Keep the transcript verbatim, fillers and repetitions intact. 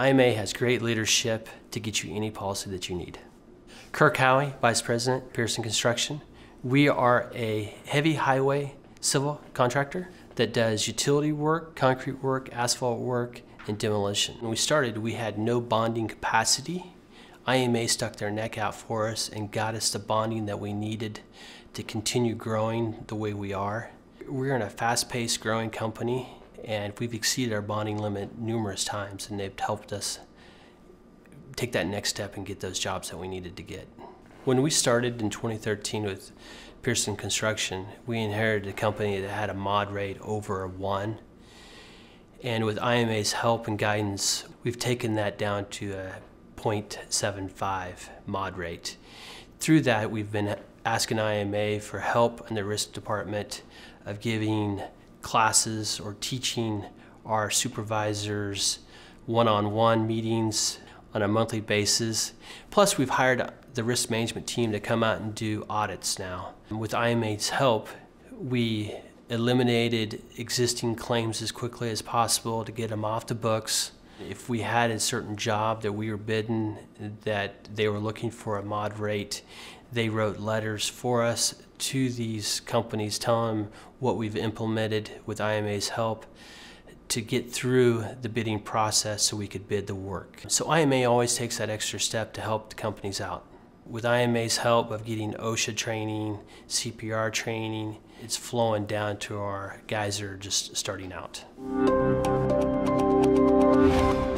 I M A has great leadership to get you any policy that you need. Kirk Howie, Vice President, Pearson Construction. We are a heavy highway civil contractor that does utility work, concrete work, asphalt work, and demolition. When we started, we had no bonding capacity. I M A stuck their neck out for us and got us the bonding that we needed to continue growing the way we are. We're in a fast-paced growing company, and we've exceeded our bonding limit numerous times, and they've helped us take that next step and get those jobs that we needed to get. When we started in twenty thirteen with Pearson Construction, we inherited a company that had a mod rate over a one. And with I M A's help and guidance, we've taken that down to a zero point seven five mod rate. Through that, we've been asking I M A for help in the risk department of giving classes or teaching our supervisors one-on-one meetings on a monthly basis. Plus, we've hired the risk management team to come out and do audits now. With I M A's help, we eliminated existing claims as quickly as possible to get them off the books. If we had a certain job that we were bidding that they were looking for a mod rate, they wrote letters for us to these companies telling them what we've implemented with I M A's help to get through the bidding process so we could bid the work. So I M A always takes that extra step to help the companies out. With I M A's help of getting OSHA training, C P R training, it's flowing down to our guys that are just starting out.